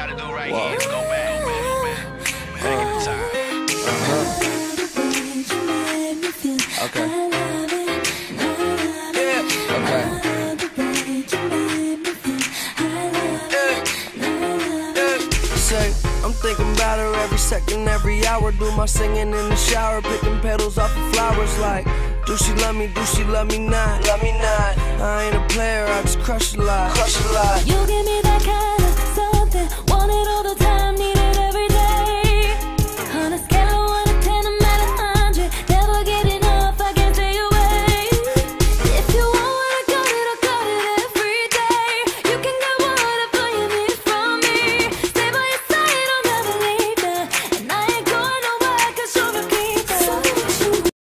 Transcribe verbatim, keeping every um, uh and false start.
gotta do right here. Go back, go back, go back. Back in the time. Uh-huh. Okay. Yeah. Okay. I'm thinking about her every second, every hour. Do my singing in the shower, picking petals off the flowers. Like, do she love me, do she love me not? Love me not. I ain't a player, I just crush a lot. Crush a lot. You give me the